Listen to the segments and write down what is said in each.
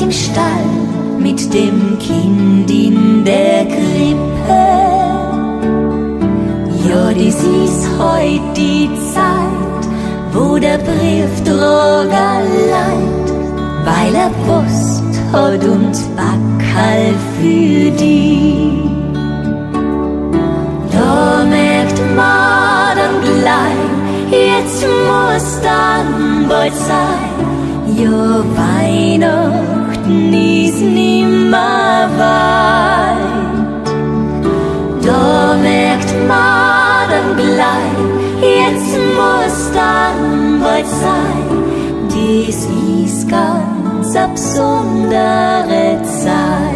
im Stall mit dem Kind in der Krippe. Ja, das ist heut die Zeit, wo der Briefträger leiht, weil er Post hat und Backerl für die. Da merkt man dann gleich, jetzt muss dann bald sein. Ja, Weihnachten ist nimmer weit. Da merkt man dann gleich, jetzt muss dann bald sein. Dies ist ganz eine besondere Zeit.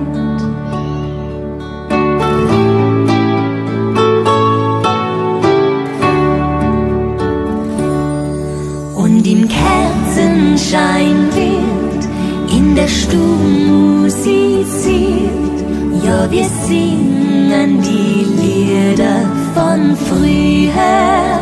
Und im Kerzenschein wird in der Stube musiziert. Ja, wir singen die Lieder von früher.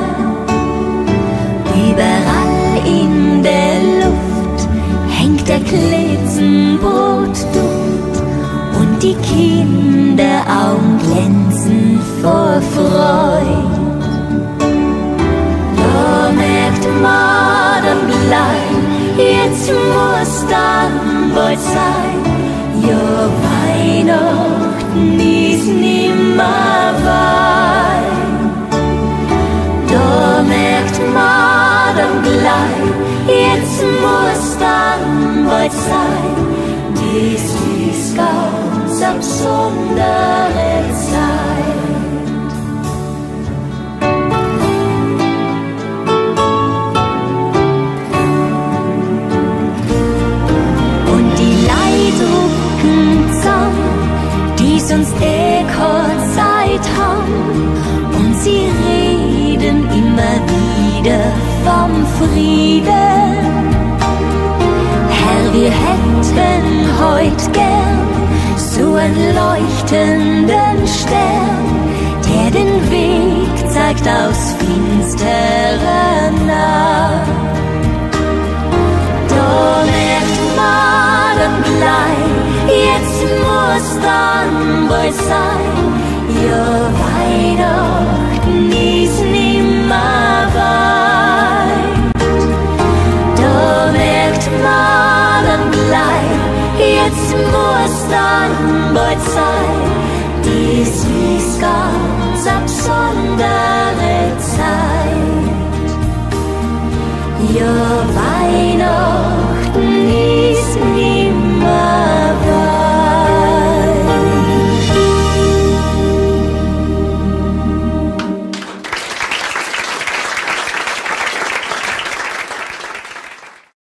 Überall in der Luft hängt der Klitzenbrotduft und die Kinderaugen glänzen vor Freude. Da merkt man dann gleich, jetzt muss dann bald sein. Ja, Weihnachten ist nimmer weit. Da merkt man dann gleich, jetzt muss dann bald sein. Dies ist ganz eine besondere Zeit. Die sonst keine Zeit haben, und sie reden immer wieder vom Frieden. Herr, wir hätten heut gern so einen leuchtenden Stern, der den Weg zeigt aus finsterer Nacht. Da merkt man dann gleich, jetzt muss dann bald sein. Ja, Weihnachten ist nimmer weit. Da merkt man dann gleich, jetzt muss dann bald sein. Dies ist ganz eine besondere Zeit. Ja, Weihnachten